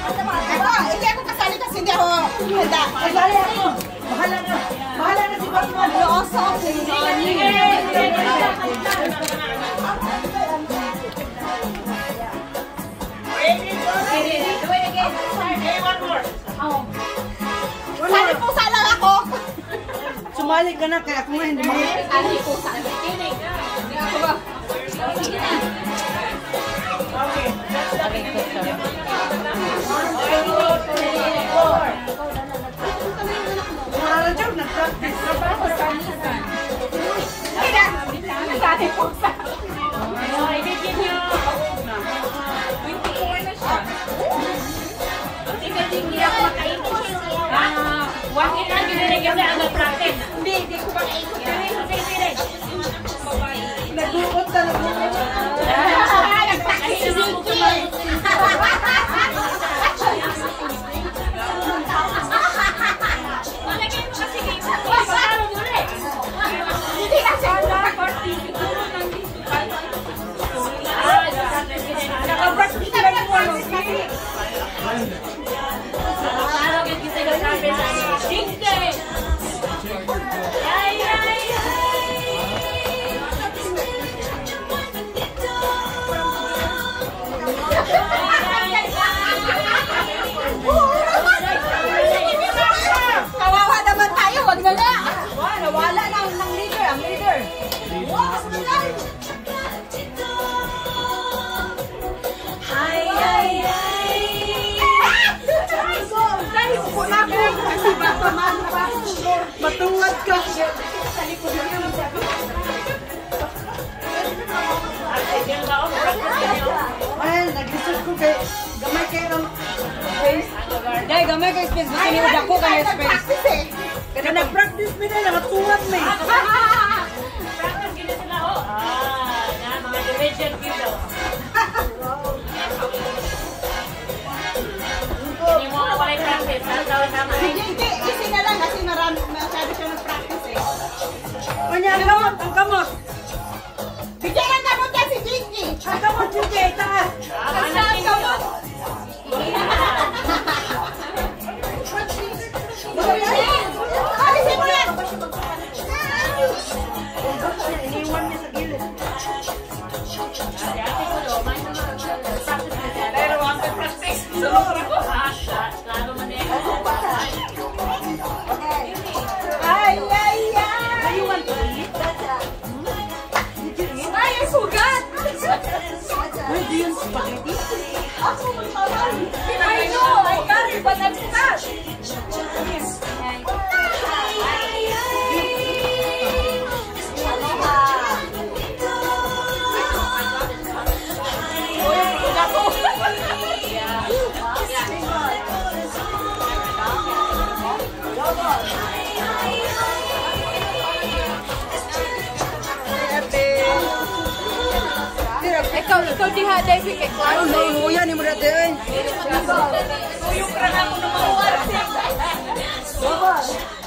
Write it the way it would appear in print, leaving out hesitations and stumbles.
Hindi ako kasali kasi hindi ako handa. Kasali ako. Bahala na si Batman. Loosa ako. Sali pusa lang ako. Sumali ka na kaya ako nga hindi mo. Sali pusa. Hindi ako ba? Okay. Job, nag-practice na ba ako sa alisan? Sali pusa. Ibigin niyo. 24 na siya. Hindi ako makaikot. Wakit na ginilagyan na ang practice. Hindi ko makaikot. Sige. Nag-uot na nag-uot. Nag-practice si Vicky. Malagay mo kasi kayo. Pagkaro mo rin. Hindi kasi. Naka-practice na rin mo. Kawawa naman tayo, wag na nga. Nawala na ang leader, ang leader. Matungad ka. Ay, nag-research ko kay gamay kayo ng space. Dahil gamay kayo space. Gusto niyo dako kayo space. Kaya nag-practice mo na, matungad mo eh. Practice gina sila ho. Mga division dito. Hindi mo ka pala practice. Hindi, easy na lang kasi marami masyado siya nag-practice eh. Kanya, ang kamot. Bigyan ang kamot yan si Jinky. Ang kamot, Jinky, taas. Ang kamot. Alisin mo yan. Iniwan niya sa gilid. Pero ang practice. Lalo mo na yan. Ay! Do you want to eat? Ay, ang sugat! Where do you spaghetti? Ako, magpaman! I know! I got it, but I'm stuck! Ikaw diha dahil si kay Kwan. Ano, yan yung muna din. Yung prana ko na mawala.